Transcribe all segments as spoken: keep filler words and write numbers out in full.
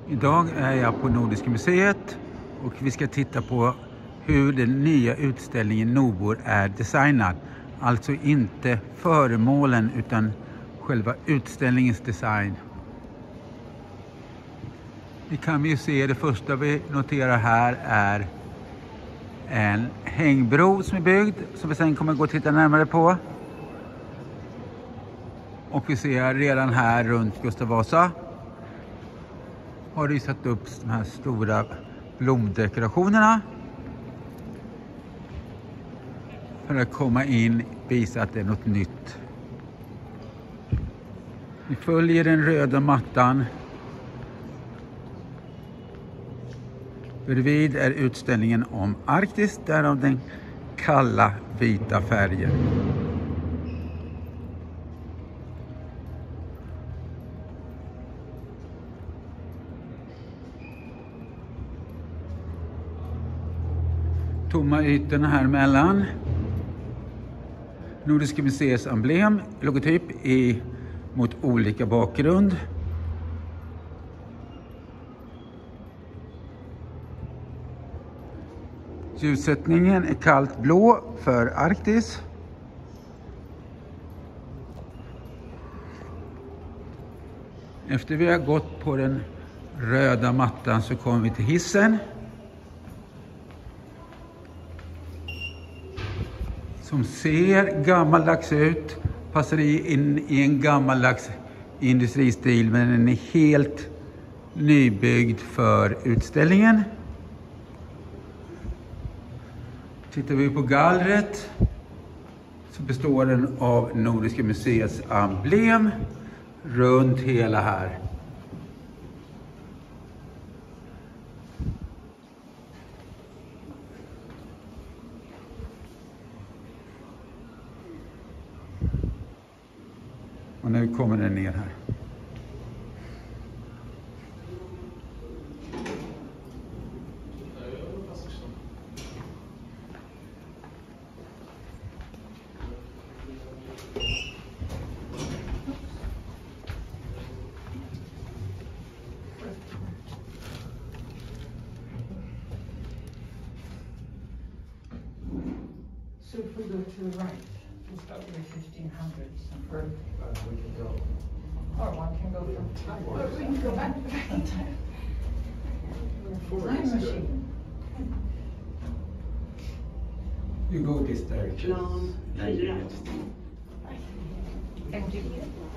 Idag är jag på Nordiska museet och vi ska titta på hur den nya utställningen Nobor är designad. Alltså inte föremålen utan själva utställningens design. Vi kan ju se, det första vi noterar här är en hängbro som är byggd, som vi sen kommer gå och titta närmare på. Och vi ser redan här runt Gustav Vasa har de satt upp de här stora blomdekorationerna för att komma in och visa att det är något nytt. Vi följer den röda mattan. Bredvid är utställningen om Arktis, därav den kalla vita färgen. Tomma ytorna här mellan. Nordiska museets emblem, logotyp i mot olika bakgrund. Ljussättningen är kallt blå för Arktis. Efter vi har gått på den röda mattan så kommer vi till hissen. Som ser gammaldags ut, passar in i en gammaldags industristil, men den är helt nybyggd för utställningen. Tittar vi på gallret så består den av Nordiska museets emblem runt hela här. Och nu kommer den ner här. So if we go to the right, we'll start with fifteen hundreds and further. We can go. Or one can go from Or we can go back back in time. Forward Time is good. machine. You go this direction. Plan fyra. Thank you.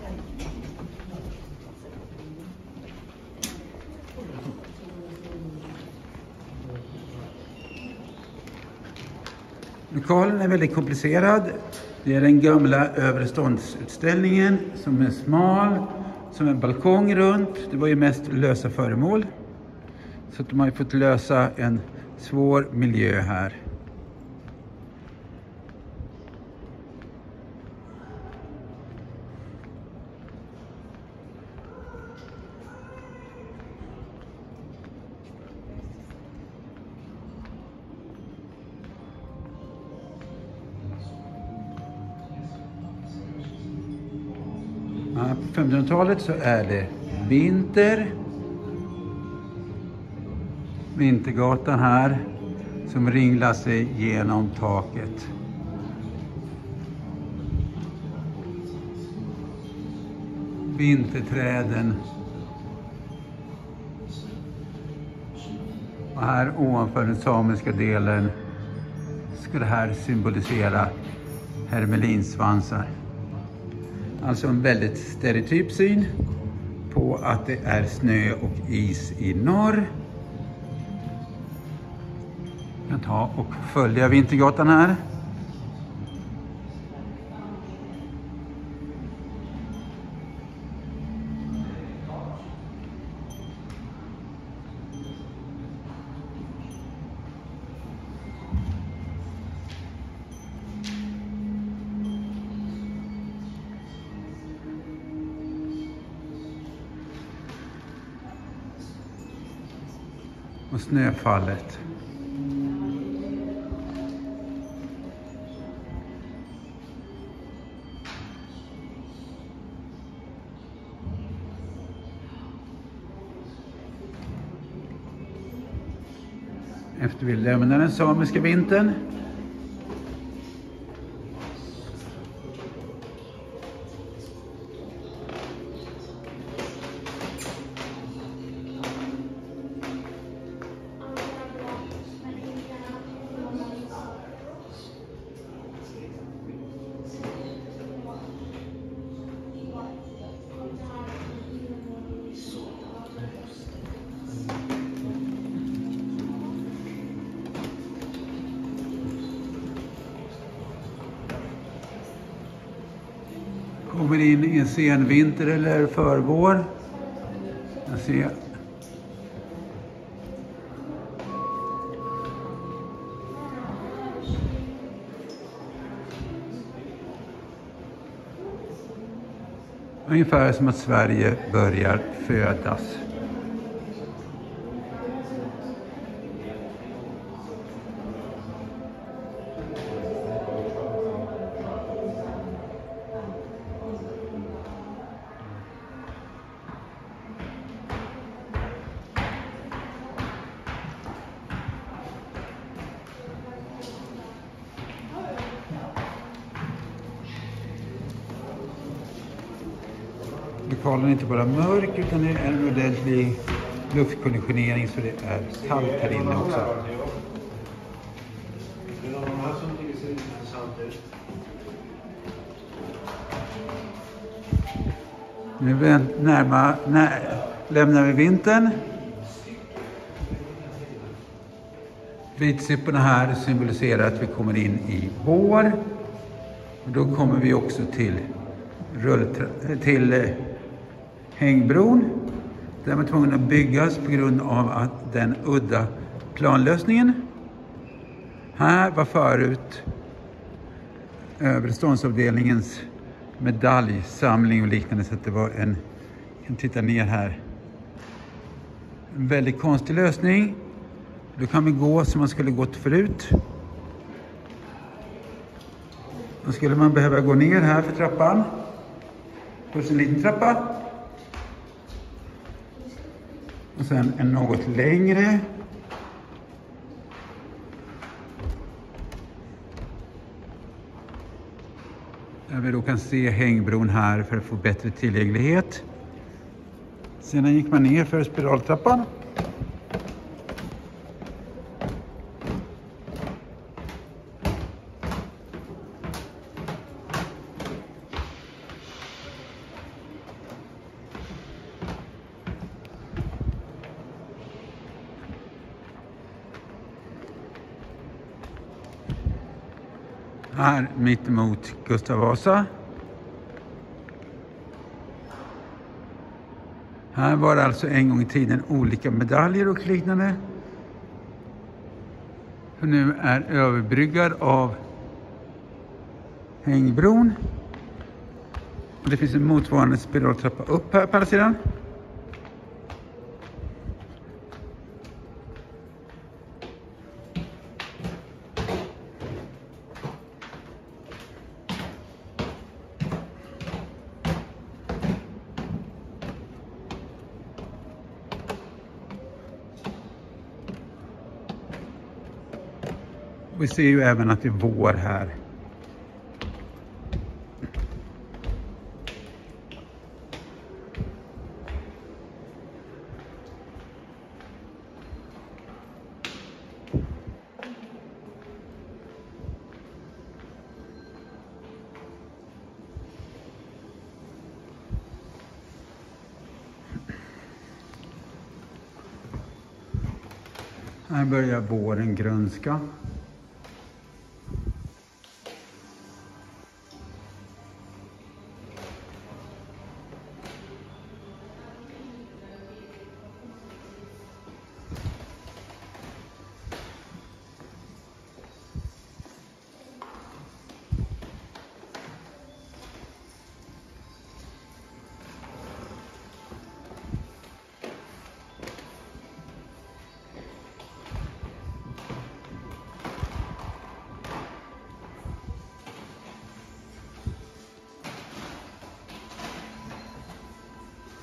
Lokalen är väldigt komplicerad. Det är den gamla överståndsutställningen som är smal, som en balkong runt. Det var ju mest lösa föremål. Så att de har ju fått lösa en svår miljö här. På femtonhundratalet så är det vinter. Vintergatan här som ringlar sig genom taket. Vinterträden. Och här ovanför den samiska delen ska det här symbolisera hermelinsvansar. Alltså en väldigt stereotyp syn på att det är snö och is i norr. Jag kan ta och följa Vintergatan här. Och snöfallet. efter vi lämnar den samiska vintern. Kommer in i en sen vinter eller förvår. Jag ser. Ungefär som att Sverige börjar födas. Lokalen är inte bara mörk utan det är en ordentlig luftkonditionering så det är kallt här inne också. Nu närma, när, lämnar vi vintern. Vitsipporna här symboliserar att vi kommer in i vår. Och då kommer vi också till, rulltra- till hängbron. Den var tvungen att byggas på grund av att den udda planlösningen. Här var förut överståndsavdelningens medaljsamling och liknande, så att det var en, jag kan titta ner här, en väldigt konstig lösning. Då kan vi gå som man skulle gått förut. Då skulle man behöva gå ner här för trappan. Plus en liten trappa. Och sen en något längre. Där vi då kan se hängbron här för att få bättre tillgänglighet. Sedan gick man ner för spiraltrappan. Här mitt emot Gustav Vasa. Här var det alltså en gång i tiden olika medaljer och liknande. För nu är överbryggad av hängbron. Och det finns en motsvarande spiraltrappa upp här på andra sidan. Vi ser ju även att det är vår här. Här börjar våren grönska.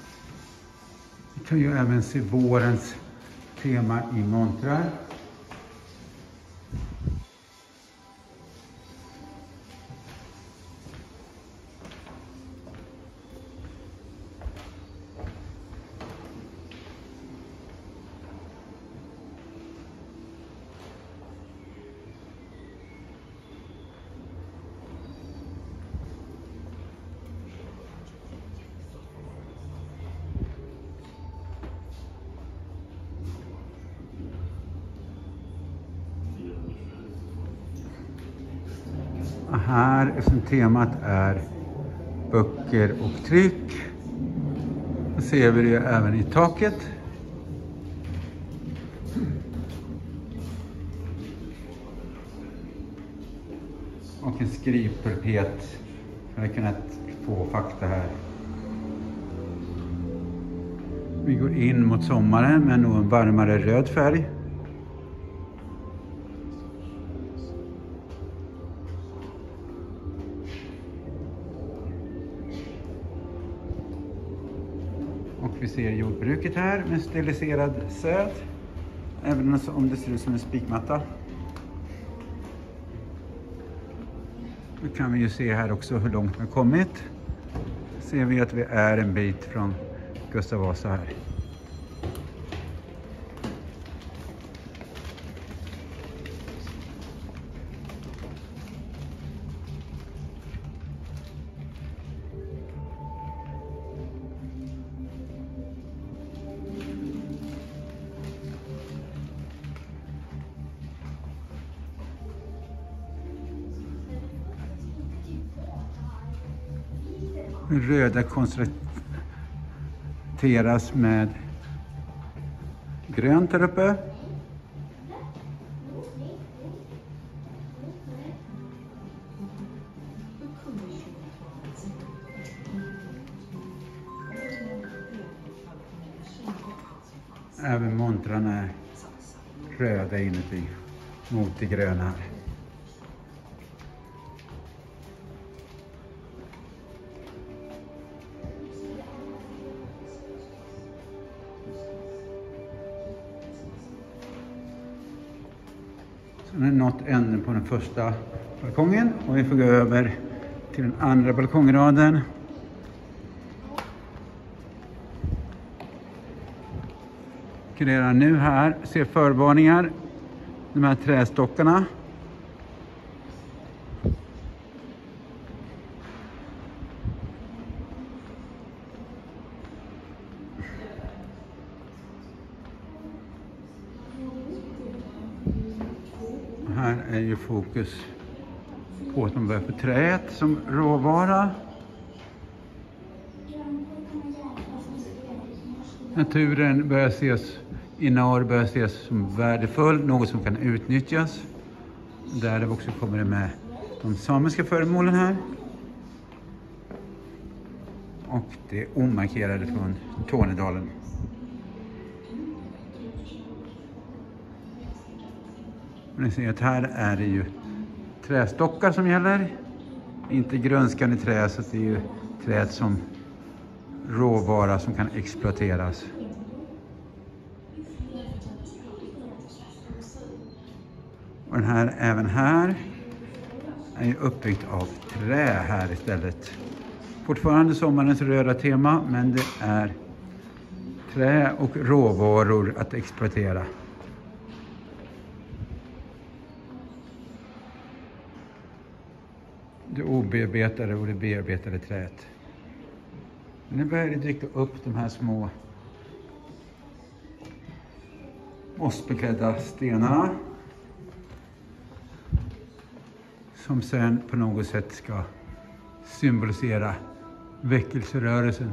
Vi kan ju även se vårens tema i montrar. Och här som temat är böcker och tryck. Då ser vi det även i taket. Och en skrivpulpet för att kunna få fakta här. Vi går in mot sommaren med nog en varmare röd färg. Och vi ser jordbruket här med stiliserad säd. Även om det ser ut som en spikmatta. Nu kan vi ju se här också hur långt vi har kommit. Ser vi att vi är en bit från Gustav Vasa här. Röda kontrasteras med grönt här uppe. Även montrarna är röda inuti mot det gröna här. Så nu har nått änden på den första balkongen och vi får gå över till den andra balkongraden. Redan nu här ser förvarningar, de här trästockarna. Här är ju fokus på att man börjar få träet som råvara. Naturen börjar ses i norr börjar ses som värdefull, något som kan utnyttjas. Där också kommer det med de samiska föremålen här. Och det är omarkerade från Tornedalen. Och ni ser att här är det ju trästockar som gäller. Inte grönskande trä, så det är ju träd som råvara som kan exploateras. Och den här, även här är ju uppbyggt av trä här istället. Fortfarande sommarens röda tema, men det är trä och råvaror att exploatera. Det obearbetade och det bearbetade träet. Nu börjar det dyka upp de här små mossbeklädda stenarna. Som sen på något sätt ska symbolisera väckelserörelsen.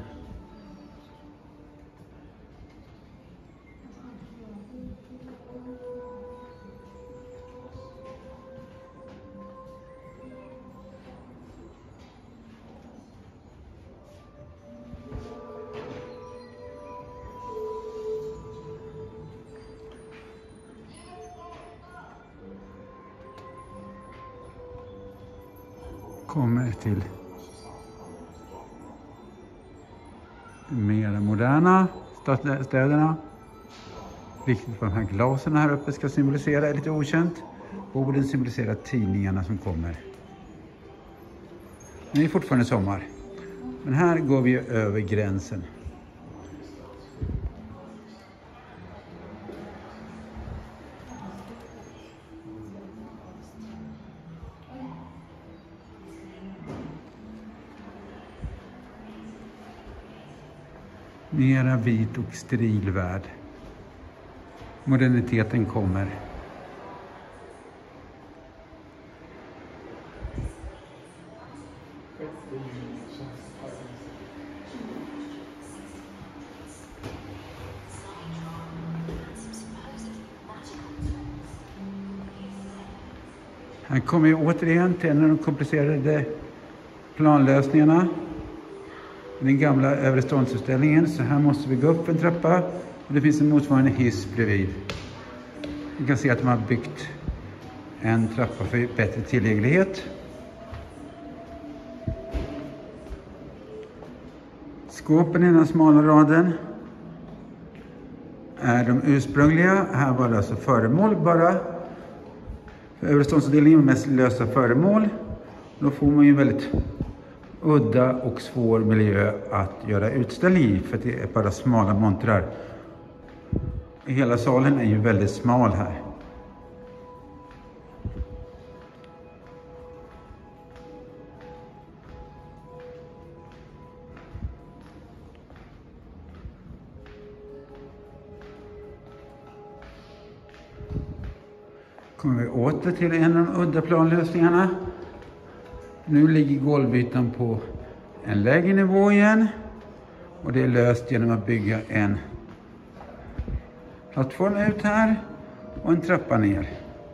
Kommer till mer moderna städerna. Viktigt vad de här glasen här uppe ska symbolisera är lite okänt. Borden symboliserar tidningarna som kommer. Men det är fortfarande sommar. Men här går vi över gränsen. Mera vit och steril värld. Moderniteten kommer. Här kommer vi återigen till en av de komplicerade planlösningarna. Den gamla övre ståndsutställningen. Så här måste vi gå upp en trappa. Och det finns en motsvarande hiss bredvid. Vi kan se att de har byggt en trappa för bättre tillgänglighet. Skåpen i den smala raden är de ursprungliga. Här var det alltså föremål bara. För övre ståndsutställningen är mest lösa föremål. Då får man ju väldigt udda och svår miljö att göra utställning i. För det är bara smala montrar. Hela salen är ju väldigt smal här. Kommer vi åter till en av de udda planlösningarna. Nu ligger golvytan på en lägre nivå igen. Och det är löst genom att bygga en plattform ut här och en trappa ner.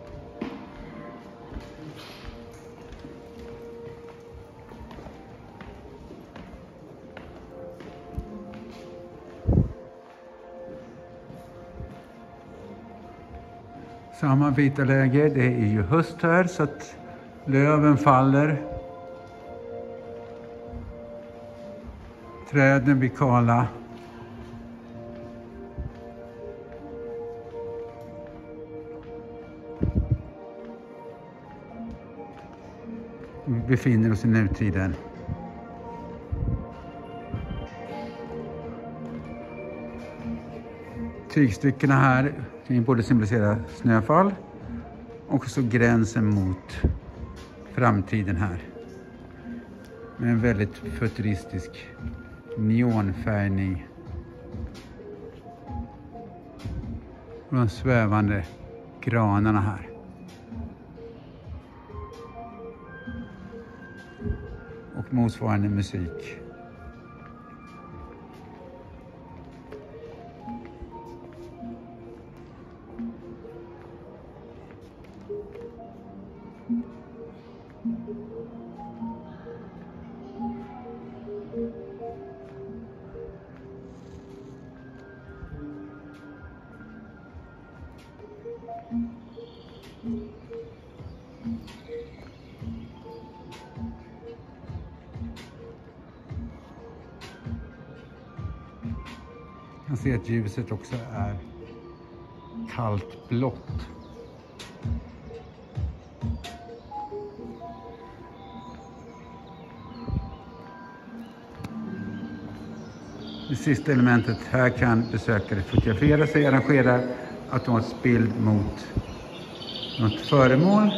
Samma vita läge, det är ju höst här så att löven faller. Träden blir kala. Vi befinner oss i nutiden. Tygstyckena här kan både symbolisera snöfall och så gränsen mot framtiden här. Med en väldigt futuristisk neonfärgning. Och de svävande granarna här. Och motsvarande musik. Jag ser att ljuset också är kallt blått. Det sista elementet, här kan besökare fotografera sig, arrangera automatisk bild mot något föremål.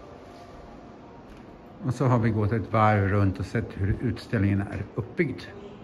Och så har vi gått ett varv runt och sett hur utställningen är uppbyggd.